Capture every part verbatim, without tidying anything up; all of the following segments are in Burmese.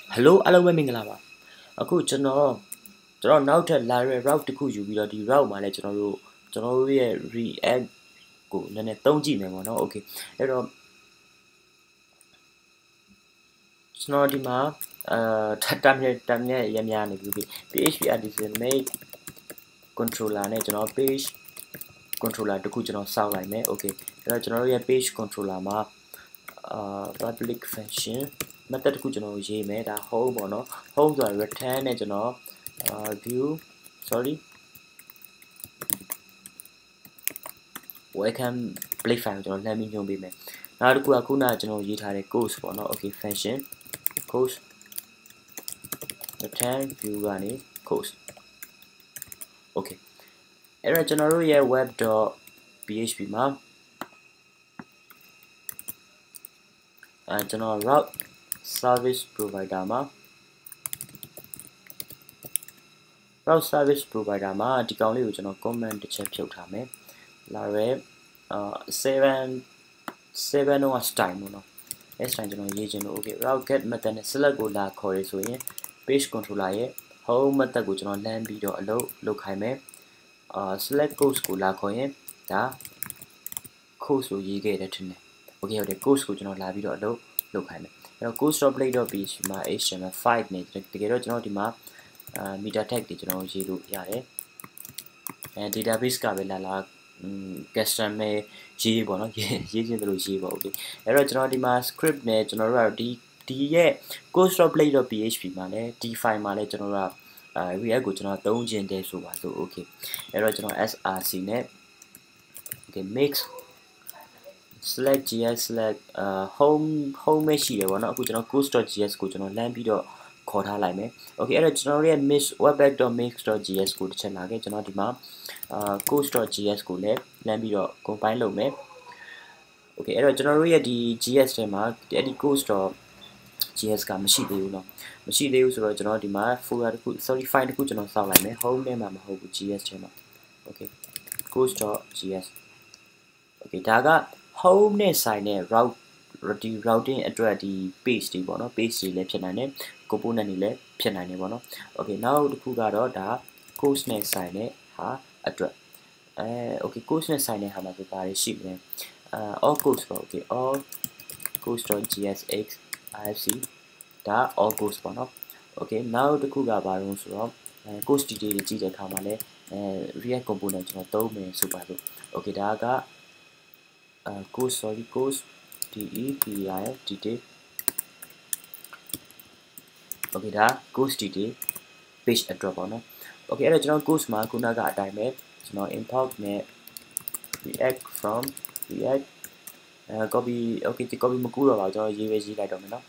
Hello အားလုံးပဲမင်္ဂလာပါအခုကျွန်တော်ကျွန်တော်နောက်ထပ်လာတဲ့ route တစ်ခုယူပြီးတော့ဒီ route မှာလည်းကျွန်တော်တို့ကျွန်တော်တို့ရဲ့ react ကိုနည်းနည်းသုံးကြည့်မယ်ပေါ့နော် okay အဲ့တော့ကျွန်တော်ဒီမှာအာတမ်နဲ့တမ်နဲ့ရများနေပြီ php artisan make controller နဲ့ကျွန်တော် page controller တခုကျွန်တော်စောက်လိုက်မယ် okay အဲ့တော့ကျွန်တော်တို့ရဲ့ page controller မှာအာ public function method တခုကျွန်တော်ရေးမယ်ဒါ home ပေါ့နော် home ဆိုတာ return နဲ့ကျွန်တော် uh, view sorry welcome play file ကျွန်တော်လှမ်းပြီးညွှန်ပေးမယ်နောက်တစ်ခုကခုနကကျွန်တော်ရေးထားတဲ့ course ပေါ့နော် okay function course return view ကနေ course okay အဲ့တော့ကျွန်တော်တို့ရဲ့ web.php မှာအဲကျွန်တော် route service provider မှာ route service provider မှာဒီကောင်လေးကိုကျွန်တော် comment တစ်ချက်ဖြုတ်ထားမယ်လာရဲအာ7 7တော့ style ပေါ့နော် S style ကျွန်တော်ရေးချင်လို့ okay route get method နဲ့ select ကိုလာခေါ်ရဆိုရင် page controller ရဲ့ home method ကိုကျွန်တော်လှမ်းပြီးတော့အလုပ်လုပ်ခိုင်းမယ်အာ select course ကိုလာခေါ်ရင်ဒါ course ကိုရေးခဲ့တယ်ထင်တယ် okay ဟုတ်တယ် course ကိုကျွန်တော်လာပြီးတော့အလုပ်လုပ်ခိုင်းမယ်အဲ့တော့ course.play.php မှာ H T M L five နဲ့တကယ်တော့ကျွန်တော်ဒီမှာအာ meta tag တွေကျွန်တော်ရေးလို့ရတယ်အဲ database ကပဲလာလာ custom နဲ့ရေးပေါ့နော်ရေးချင်းတို့ရေးပေါ့ okay အဲ့တော့ကျွန်တော်ဒီမှာ script နဲ့ကျွန်တော်တို့ကဒီဒီရဲ့ course.play.php မှာလည်းဒီ file မှာလည်းကျွန်တော်တို့ကအာ react ကိုကျွန်တော်သုံးချင်တယ်ဆိုပါစို့ okay အဲ့တော့ကျွန်တော် src နဲ့ okay mix select gs select uh home home ပဲရှိတယ်ပေါ့နော်အခုကျွန်တော် course.gs ကိုကျွန်တော်လမ်းပြီးတော့ခေါ်ထားလိုက်မယ် okay အဲ့တော့ကျွန်တော်ရဲ့ mix webpack.mix.gs ကိုတစ်ချက်လာခဲ့ကျွန်တော်ဒီမှာအာ course.gs ကိုလည်းလမ်းပြီးတော့ compile လုပ်မယ် okay အဲ့တော့ကျွန်တော်တို့ရဲ့ဒီ gs ထဲမှာအဲ့ဒီ course.gs ကမရှိသေးဘူးเนาะမရှိသေးဘူးဆိုတော့ကျွန်တော်ဒီမှာ folder တစ်ခု sorry file တစ်ခုကျွန်တော်စောက်လိုက်မယ် home ထဲမှာမဟုတ်ဘူး gs ထဲမှာ okay course.gs okay ဒါက home နဲ့ဆိုင်တဲ့ route ဒီ routing အတွက်ဒီ page တွေပေါ့နော် page တွေလည်းဖြစ်နိုင်တယ် component တွေလည်းဖြစ်နိုင်တယ်ပေါ့နော် okay နောက်တစ်ခုကတော့ဒါ course နဲ့ဆိုင်တဲ့ဟာအတွက်အဲ okay course နဲ့ဆိုင်တဲ့ဟာမှာဆိုပါရရှိတယ်အာ all course ပေါ့ okay all course.gsx ifc ဒါ all course ပေါ့နော် okay နောက်တစ်ခုကဘာလို့ဆိုတော့အဲ course detail တွေကြည့်တဲ့အခါမှာလည်းအဲ react component ကျွန်တော်သုံးမယ်ဆိုပါစို့ okay ဒါကUh, course sorry course del detail okay ဒါ course detail page အတွက်ပေါ့နော် okay အဲ့တော့ကျွန်တော် course မှာခုနကအတိုင်းပဲကျွန်တော် import နဲ့ react from react uh, copy okay ဒီ copy မကူတော့ပါကျွန်တော်ရေးပဲရေးလိုက်တော့မယ်နော်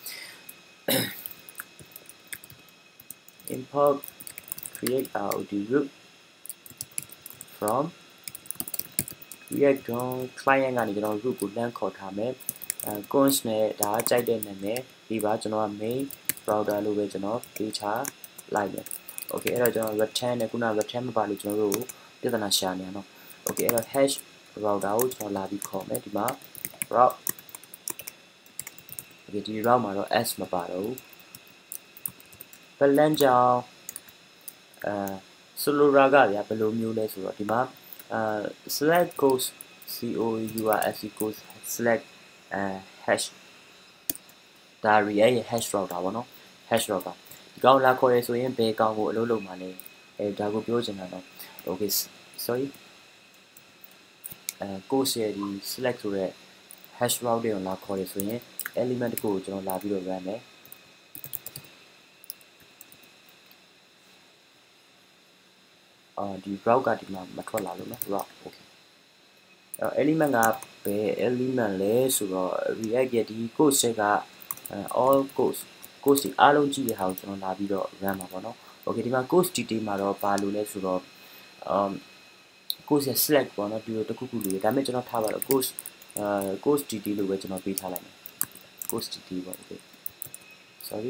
import create route root from react client ကနေကျွန်တော် root ကိုလမ်းခေါ်ထားမယ်အဲ cons နဲ့ဒါကြိုက်တဲ့နာမည်ဒီပါကျွန်တော်က main router လို့ပဲကျွန်တော်ပေးချလိုက်မယ် okay အဲ့တော့ကျွန်တော် return နဲ့ခုန return မပါလို့ကျွန်တော်တို့ပြဿနာရှာနေရအောင် okay အဲ့တော့ hash router ကိုကျွန်တော်လာပြီးခေါ်မယ်ဒီမှာ route okay ဒီ route မှာတော့ s မပါတော့ဘူးဘလန်ကြောင်အဲ solora ကဗျာဘယ်လိုမျိုးလဲဆိုတော့ဒီမှာuh select course course course select uh hash ဒါ react ရဲ့ hash router ပေါ့နော် hash router ဒီကောင်လာခေါ်ရဆိုရင်ဘယ်ကောင်ကိုအလုပ်လုပ်မှာလဲအဲဒါကိုပြောချင်တာတော့ okay sorry အဲ course ရဲ့ဒီ select ဆိုတဲ့ hash router ကိုလာခေါ်ရဆိုရင် element တစ်ခုကိုကျွန်တော်လာပြီးတော့ run မယ်အာဒီ route ကဒီမှာမထွက်လာလို့နော် route okay အဲ element ကဘယ် element လဲဆိုတော့ react ရဲ့ဒီ course က all course course ဒီအားလုံးကြည့်တဲ့ဟာကိုကျွန်တော်လာပြီးတော့ run မှာပေါ့နော် okay ဒီမှာ course detail မှာတော့ဘာလို့လဲဆိုတော့ um course ရဲ့ select ပေါ့နော်ဒီလိုတစ်ခုခုလို့ဒါပေမဲ့ကျွန်တော်ထားပါတော့ course အာ course detail လို့ပဲကျွန်တော်ပေးထားလိုက်မယ် course detail ပေါ့ okay sorry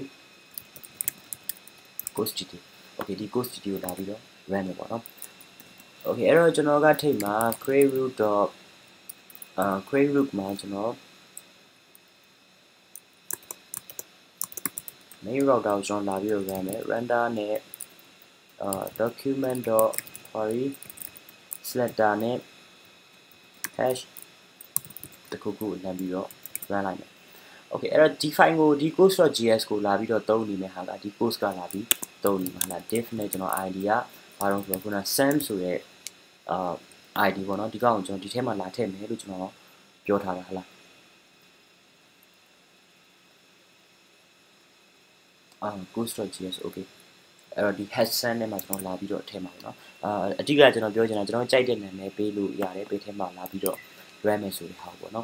course detail okay ဒီ course detail ကိုလာပြီးတော့ run မယ်ပေါ့နော် okay အဲ့တော့ကျွန်တော်ကထိပ်မှာ create root. အာ create root မှာကျွန်တော် main router ကိုကျွန်တော်လာပြီးတော့ run မယ် render နဲ့ uh document.query selector နဲ့ hash တခုခုလမ်းပြီးတော့ run လိုက်မယ် okay အဲ့တော့ဒီ file ကိုဒီ course.js ကိုလာပြီးတော့သုံးနေမယ်ဟာကဒီ course ကလာပြီးသုံးနေမှာလား div နဲ့ကျွန်တော် id ကဘာလို့ဆိုတော့ခုန sam ဆိုတဲ့အာ id ပေါ့နော်ဒီကောင်ကိုကျွန်တော်ဒီထဲမှာလာထည့်မယ်လို့ကျွန်တော်ပြောထားတာဟလားအာ course.js okay အဲ့တော့ဒီ hash sam နဲ့မှာကျွန်တော်လာပြီးတော့ထည့်မှာပေါ့နော်အာအတိအကကျွန်တော်ပြောချင်တာကျွန်တော်ကြိုက်တဲ့နာမည်ပေးလို့ရတယ်ပေးထဲမှာလာပြီးတော့ run မယ်ဆိုတဲ့ဟာပေါ့နော်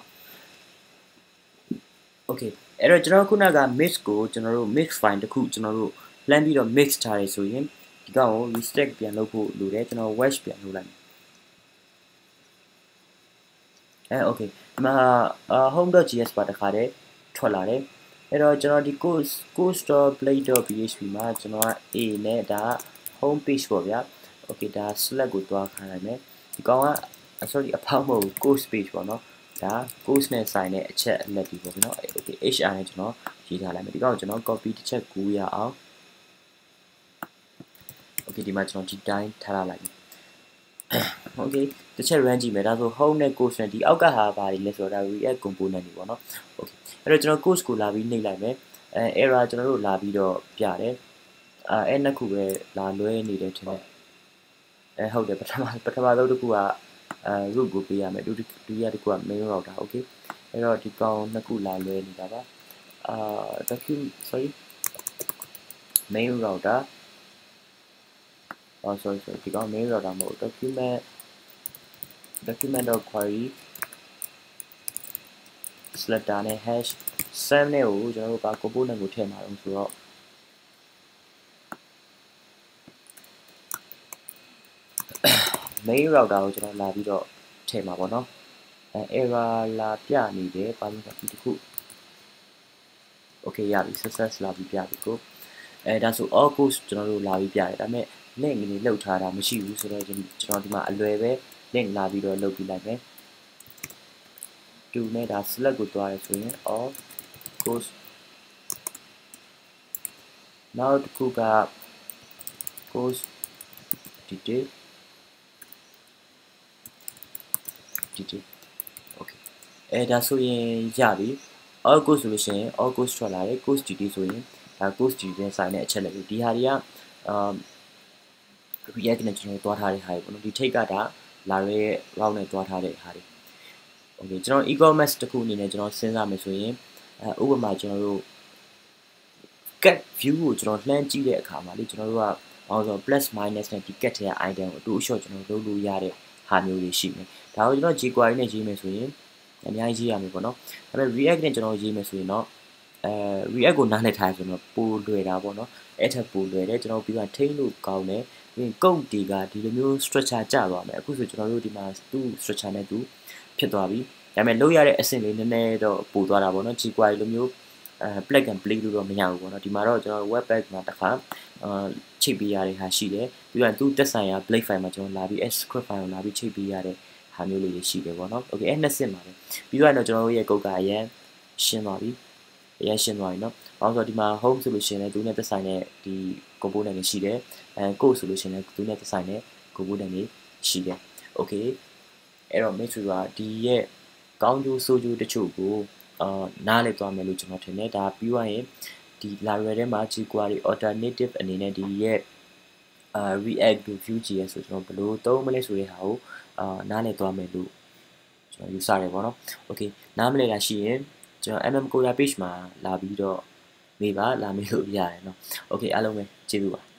okay အဲ့တော့ကျွန်တော်ခုနက mix ကိုကျွန်တော်တို့ mix file တခုကျွန်တော်တို့လှမ်းပြီးတော့ mix ထားရဆိုရင်ဒီကောင်ကို restack ပြန်လုပ်ဖို့လိုတယ်ကျွန်တော် wash ပြန်လုပ်လိုက်မယ်အဲ okay ဒီမှာ home.js ပါတခါတည်းထွက်လာတယ်အဲ့တော့ကျွန်တော်ဒီ course course.play.php မှာကျွန်တော်က a နဲ့ဒါ home page ပေါ့ဗျာ okay ဒါ select ကိုတွားခိုင်းလိုက်မယ်ဒီကောင်က sorry အဖောက်မဟုတ် course page ပေါ့နော်ဒါ course နဲ့ဆိုင်တဲ့အချက်အလက်တွေပေါ့နော် okay hr နဲ့ကျွန်တော်ရေးထားလိုက်မယ်ဒီကောင်ကိုကျွန်တော် copy တစ်ချက်ကူးရအောင် okay ဒီမှာကျွန်တော်ဒီတိုင်းထားလိုက်မယ် okay တစ်ချက် run ကြည့်မယ်ဒါဆို home နဲ့ course နဲ့ဒီအောက်ကဟာဘာတွေလဲဆိုတော့ react component တွေပေါ့နော် okay အဲ့တော့ကျွန်တော် course ကိုလာပြီးနှိပ်လိုက်မယ်အဲ error ကျွန်တော်တို့လာပြီးတော့ပြတယ်အဲအဲ့နှစ်ခုပဲလာလွဲနေတယ်ထင်တယ်အဲဟုတ်တယ်ပထမပထမဆုံးတစ်ခုကအဲ root ကိုပေးရမယ်ဒုတိယတစ်ခုက main router okay အဲ့တော့ဒီကောင်နှစ်ခုလာလွဲနေတာပါအာ document sorry main router oh sorry sorry ဒီကောင် main router မဟုတ် document document.query selector နဲ့ hash sam နဲ့ကိုကျွန်တော်တို့ပါ component ကိုထည့်မှာတော့ဆိုတော့ main router ကိုကျွန်တော်လာပြီးတော့ထည့်မှာပေါ့နော်အဲ error လာပြနေတယ်ပါလို့ဒီတစ်ခု okay ရပြီ success လာပြီးပြပြီကိုအဲဒါဆို all course ကျွန်တော်တို့လာပြီးပြတယ်ဒါပေမဲ့ link နေလောက်ထားတာမရှိဘူးဆိုတော့ကျွန်တော်ဒီမှာအလွယ်ပဲ link လာပြီးတော့လုပ်ပြလိုက်မယ်twoနဲ့ဒါ select ကိုတွားရဆိုရင် all course နောက်တစ်ခုက course detail detail okay အဲဒါဆိုရင်ရပြီ all course ဆိုလို့ရှိရင် all course ထွက်လာတယ် course detail ဆိုရင်ဒါ course detail ဆိုင်တဲ့အချက်လက်တွေဒီဟာတွေကအာ react နဲ့ကျွန်တော်တွားထားတဲ့ဟာတွေပေါ့နော်ဒီထိတ်ကဒါလာရဲ route နဲ့တွားထားတဲ့ဟာတွေ okay ကျွန်တော် e-commerce တခုအနေနဲ့ကျွန်တော်စဉ်းစားမယ်ဆိုရင်အဲဥပမာကျွန်တော်တို့ cat view ကိုကျွန်တော်လှမ်းကြည့်တဲ့အခါမှာလေကျွန်တော်တို့ကဘာလို့ဆို plus minus နဲ့ဒီ cat ထဲက item ကိုအတူအလျှော့ကျွန်တော်လုပ်လို့ရတဲ့ဟာမျိုးတွေရှိမယ်ဒါကိုကျွန်တော် jQuery နဲ့ရေးမယ်ဆိုရင်အများကြီးရေးရမယ်ပေါ့နော်ဒါပေမဲ့ react နဲ့ကျွန်တော်ရေးမယ်ဆိုရင်တော့အဲ react ကိုနားလည်ထားဆိုတော့ပိုလွယ်တာပေါ့နော်အဲ့ထက်ပိုလွယ်တယ်ကျွန်တော်ပြီးတော့ထိန်းလို့ကောင်းတယ်ပြီးရင် code တွေကဒီလိုမျိုး structure ကျသွားမယ်အခုဆိုကျွန်တော်တို့ဒီမှာသူ့ structure နဲ့သူဖြစ်သွားပြီဒါပေမဲ့လုပ်ရတဲ့အဆင့်လေးနည်းနည်းတော့ပိုသွားတာပေါ့နော် jQuery လိုမျိုးအဲ plug and play လို့တော့မရဘူးပေါ့နော်ဒီမှာတော့ကျွန်တော် web pack မှာတစ်ခါအာချိတ်ပေးရတဲ့ဟာရှိတယ်ပြီးတော့သူတက်ဆိုင်ရာ blade file မှာကျွန်တော်လာပြီး script file ကိုလာပြီးချိတ်ပေးရတဲ့ဟာမျိုးလေးတွေရှိတယ်ပေါ့နော် okay အဲ့နှစ်ဆင့်ပါပဲပြီးတော့ကျွန်တော်တို့ရဲ့ code ကအရင်ရှင်းသွားပြီအရင်ရှင်းသွားပြီเนาะဘာလို့ဆိုတော့ဒီမှာ home ဆိုလို့ရှိရင်လည်းသူနဲ့သက်ဆိုင်တဲ့ဒီ component တွေရှိတယ်အဲ code ဆိုလို့ရှိရင်လည်းသူနဲ့သက်ဆိုင်တဲ့ component တွေရှိတယ် okay အဲ့တော့ make sure ကဒီရဲ့ကောင်းကျိုးဆိုးကျိုးတချို့ကိုအာနားလည်သွားမယ်လို့ကျွန်တော်ထင်တယ်ဒါပြီးသွားရင်ဒီ library ထဲမှာ jQuery alternative အနေနဲ့ဒီရဲ့အာ react to vue.js ဆိုကျွန်တော်ဘယ်လိုသုံးမလဲဆိုတဲ့ဟာကိုအာနားလည်သွားမယ်လို့ကျွန်တော်ယူဆတယ်ပေါ့နော် okay နားမလည်တာရှိရင်ကျွန်တော် mm coder page မှာလာပြီးတော့မေးပါလာမေးလို့ရတယ်เนาะ okay အားလုံးပဲကျေးဇူးပါ